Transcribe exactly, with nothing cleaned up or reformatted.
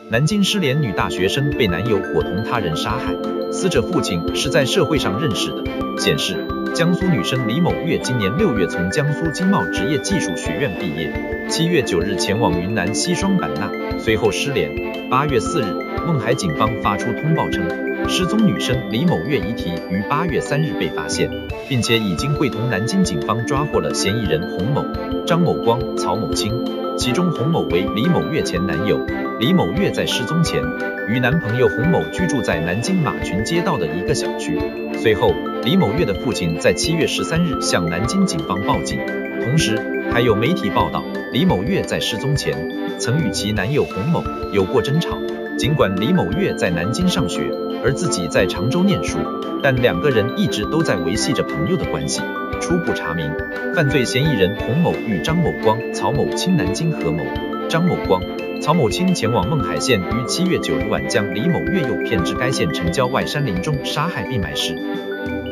南京失联女大学生被男友伙同他人杀害，死者父亲是在社会上认识的。显示，江苏女生李某月今年六月从江苏经贸职业技术学院毕业，七月九日前往云南西双版纳，随后失联。八月四日，勐海警方发出通报称，失踪女生李某月遗体于八月三日被发现，并且已经会同南京警方抓获了嫌疑人洪某、张某光、曹某清。其中洪某为李某月前男友，李某月在失踪前与男朋友洪某居住在南京马群街道的一个小区。随后，李某月的父亲在七月十三日向南京警方报警，同时还有媒体报道，李某月在失踪前曾与其男友洪某有过争吵。尽管李某月在南京上学，而自己在常州念书，但两个人一直都在维系着朋友的关系。初步查明，犯罪嫌疑人洪某与张某光、曹某清南京合谋，张某光、曹某清前往勐海县，于七月九日晚将李某月诱骗至该县城郊外山林中杀害并埋尸。